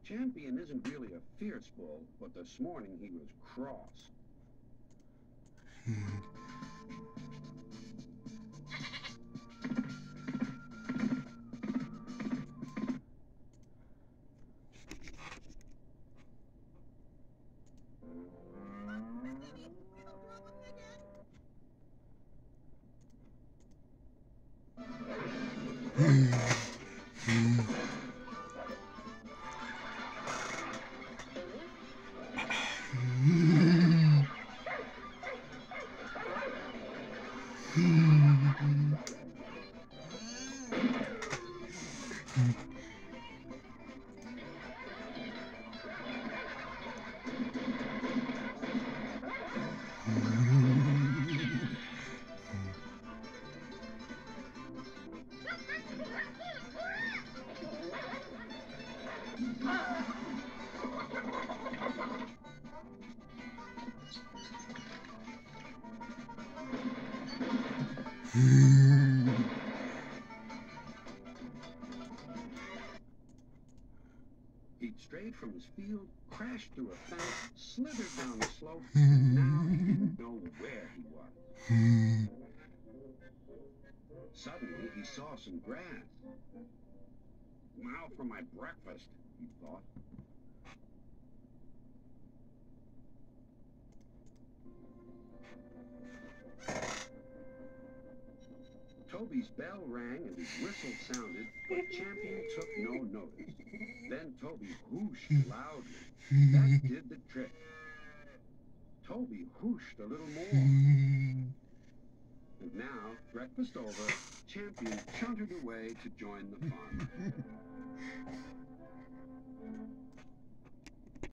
Champion isn't really a fierce bull, but this morning he was cross. He'd strayed from his field, crashed through a fence, slithered down the slope, and now he didn't know where he was. Suddenly, he saw some grass. Now for my breakfast, he thought. Toby's bell rang and his whistle sounded, but Champion took no notice. Then Toby whooshed loudly. That did the trick. Toby whooshed a little more. And now, breakfast over, Champion chuntered away to join the fun.